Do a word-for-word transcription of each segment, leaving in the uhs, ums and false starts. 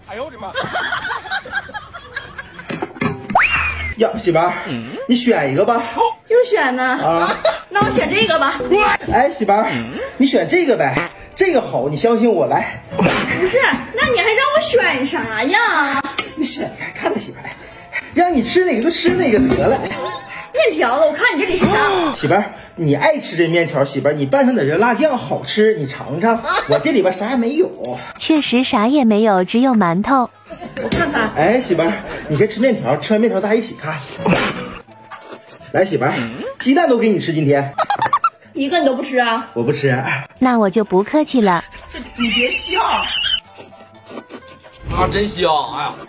哎呦我的妈！ 呀，媳妇儿，嗯、你选一个吧。 又选呢？啊，那我选这个吧。 哎，媳妇儿，嗯、你选这个呗，这个好，你相信我来。 不是，那你还让我选啥呀？ 你选看看看，媳妇儿来，让你吃哪个就吃哪个得了。 面条子，我看你这里是啥？ 媳妇儿，你爱吃这面条，媳妇儿，你拌上点这辣酱好吃，你尝尝。我这里边啥也没有。 确实啥也没有，只有馒头。 我看看。 哎，媳妇儿，你先吃面条，吃完面条咱一起看。来，媳妇儿，鸡蛋都给你吃，今天一个你都不吃啊？ 我不吃。 那我就不客气了。 你别笑。 啊，真香！哎呀，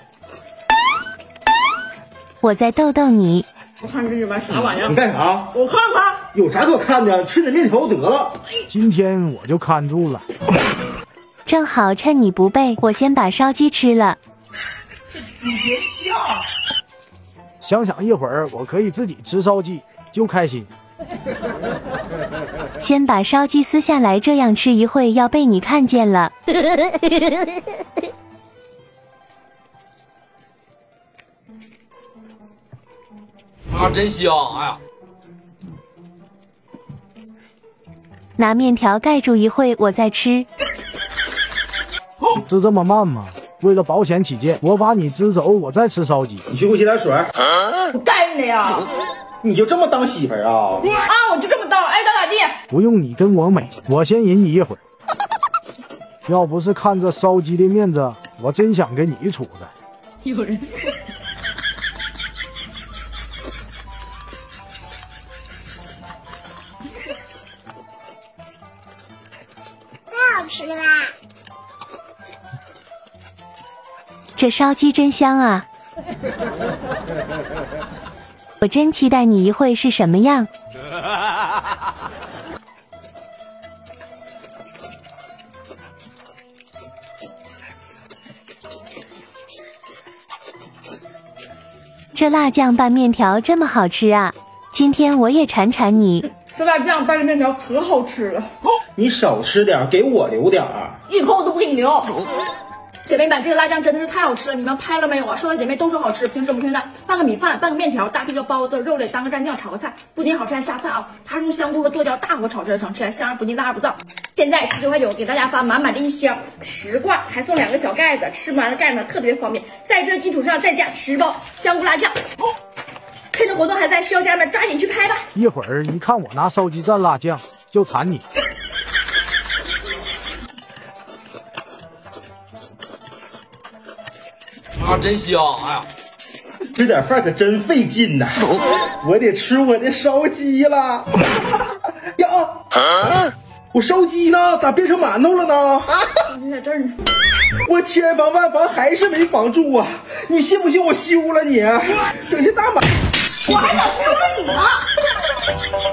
我在逗逗你。 我看这里边啥玩意儿？ 你干啥？ 我看看。 有啥可看的？吃点面条得了。 今天我就看住了。 正好趁你不备，我先把烧鸡吃了。 你别笑。 想想一会儿我可以自己吃烧鸡，就开心。 先把烧鸡撕下来，这样吃一会要被你看见了。 啊，真香！哎呀， 拿面条盖住一会，我再吃。 吃这么慢吗？为了保险起见，我把你支走，我再吃烧鸡。 你去给我接点水。 我干你呀！ 你就这么当媳妇儿啊？ 啊，我就这么当，爱咋咋地。 不用你跟我美，我先引你一会儿。要不是看这烧鸡的面子，我真想给你一杵子。 有人。 太好吃了吧！ 这烧鸡真香啊！我真期待你一会是什么样。这辣酱拌面条这么好吃啊！今天我也馋馋你。 这辣酱拌着面条可好吃了。 你少吃点，给我留点儿。 一口我都不给你留。姐妹们，这个辣酱真的是太好吃了，你们拍了没有啊？收到姐妹都说好吃，平时我们平常拌个米饭，拌个面条，搭配个包子、肉类，当个蘸酱炒个菜，不仅好吃还下饭啊！它是用香菇和剁椒大火炒制而成，吃起来香而不腻，辣而不燥。现在十九块九给大家发满满这一箱十罐，还送两个小盖子，吃不完的盖子特别方便。在这基础上再加十包香菇辣酱。趁着活动还在，需要家人们抓紧去拍吧！ 一会儿一看我拿烧鸡蘸辣酱，就馋你。 啊，真香！哎呀， 吃点饭可真费劲呐！我得吃我的烧鸡了。呀，啊、我烧鸡呢？咋变成馒头了呢？ 你在这儿呢。 我千防万防还是没防住啊！你信不信我休了你？整些大馒， 我还想休了你呢！